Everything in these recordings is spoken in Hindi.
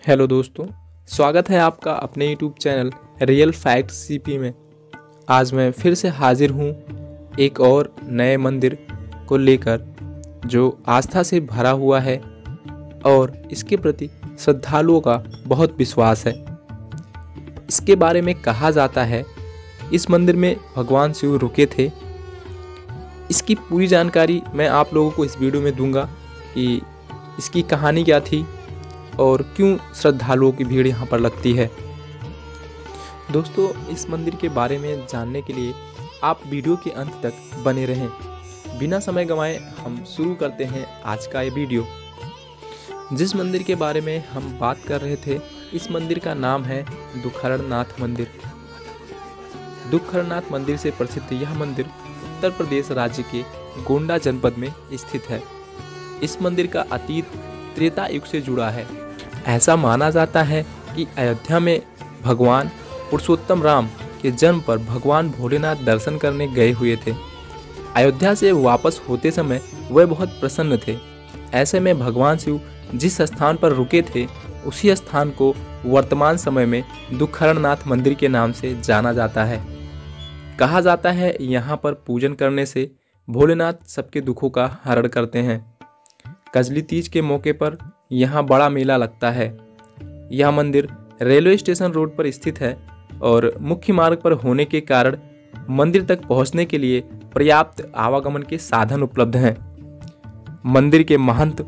हेलो दोस्तों, स्वागत है आपका अपने YouTube channel real fact CP में। आज मैं फिर से हाजिर हूँ एक और नए मंदिर को लेकर जो आस्था से भरा हुआ है और इसके प्रति श्रद्धालुओं का बहुत विश्वास है। इसके बारे में कहा जाता है इस मंदिर में भगवान शिव रुके थे। इसकी पूरी जानकारी मैं आप लोगों को इस वीडियो में दूंगा कि इसकी कहानी क्या थी और क्यों श्रद्धालुओं की भीड़ यहाँ पर लगती है। दोस्तों, इस मंदिर के बारे में जानने के लिए आप वीडियो के अंत तक बने रहें। बिना समय गंवाए हम शुरू करते हैं आज का ये वीडियो। जिस मंदिर के बारे में हम बात कर रहे थे, इस मंदिर का नाम है दुखहरनाथ मंदिर। दुखहरनाथ मंदिर से प्रसिद्ध यह मंदिर उत्तर प्रदेश राज्य के गोंडा जनपद में स्थित है। इस मंदिर का अतीत त्रेता युग से जुड़ा है। ऐसा माना जाता है कि अयोध्या में भगवान पुरुषोत्तम राम के जन्म पर भगवान भोलेनाथ दर्शन करने गए हुए थे। अयोध्या से वापस होते समय वह बहुत प्रसन्न थे। ऐसे में भगवान शिव जिस स्थान पर रुके थे, उसी स्थान को वर्तमान समय में दुखहरनाथ मंदिर के नाम से जाना जाता है। कहा जाता है यहाँ पर पूजन करने से भोलेनाथ सबके दुखों का हरण करते हैं। कजली तीज के मौके पर यहाँ बड़ा मेला लगता है। यह मंदिर रेलवे स्टेशन रोड पर स्थित है और मुख्य मार्ग पर होने के कारण मंदिर तक पहुँचने के लिए पर्याप्त आवागमन के साधन उपलब्ध हैं। मंदिर के महंत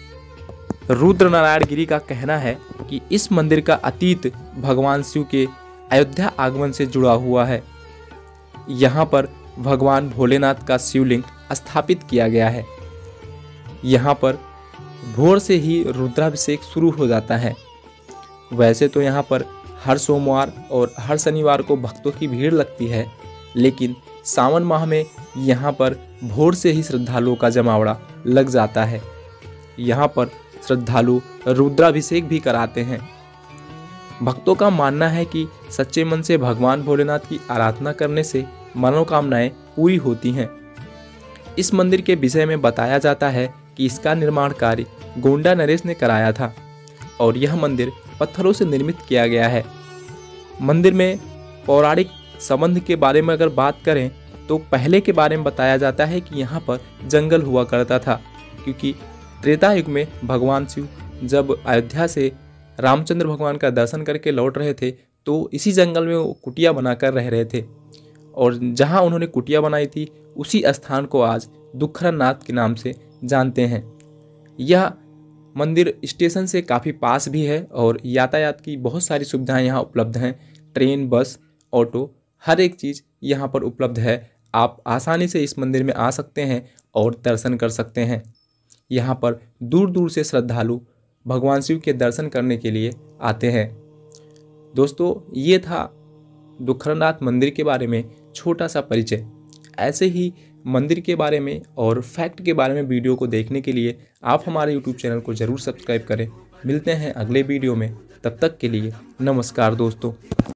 रुद्र नारायण गिरी का कहना है कि इस मंदिर का अतीत भगवान शिव के अयोध्या आगमन से जुड़ा हुआ है। यहाँ पर भगवान भोलेनाथ का शिवलिंग स्थापित किया गया है। यहाँ पर भोर से ही रुद्राभिषेक शुरू हो जाता है। वैसे तो यहाँ पर हर सोमवार और हर शनिवार को भक्तों की भीड़ लगती है, लेकिन सावन माह में यहाँ पर भोर से ही श्रद्धालुओं का जमावड़ा लग जाता है। यहाँ पर श्रद्धालु रुद्राभिषेक भी कराते हैं। भक्तों का मानना है कि सच्चे मन से भगवान भोलेनाथ की आराधना करने से मनोकामनाएं पूरी होती हैं। इस मंदिर के विषय में बताया जाता है कि इसका निर्माण कार्य गोंडा नरेश ने कराया था और यह मंदिर पत्थरों से निर्मित किया गया है। मंदिर में पौराणिक संबंध के बारे में अगर बात करें तो पहले के बारे में बताया जाता है कि यहाँ पर जंगल हुआ करता था, क्योंकि त्रेता युग में भगवान शिव जब अयोध्या से रामचंद्र भगवान का दर्शन करके लौट रहे थे तो इसी जंगल में वो कुटिया बनाकर रह रहे थे और जहाँ उन्होंने कुटिया बनाई थी उसी स्थान को आज दुखहरनाथ के नाम से जानते हैं। यह मंदिर स्टेशन से काफ़ी पास भी है और यातायात की बहुत सारी सुविधाएं यहाँ उपलब्ध हैं। ट्रेन, बस, ऑटो, हर एक चीज़ यहाँ पर उपलब्ध है। आप आसानी से इस मंदिर में आ सकते हैं और दर्शन कर सकते हैं। यहाँ पर दूर दूर से श्रद्धालु भगवान शिव के दर्शन करने के लिए आते हैं। दोस्तों, ये था दुखहरनाथ मंदिर के बारे में छोटा सा परिचय। ऐसे ही मंदिर के बारे में और फैक्ट के बारे में वीडियो को देखने के लिए आप हमारे यूट्यूब चैनल को ज़रूर सब्सक्राइब करें। मिलते हैं अगले वीडियो में, तब तक के लिए नमस्कार दोस्तों।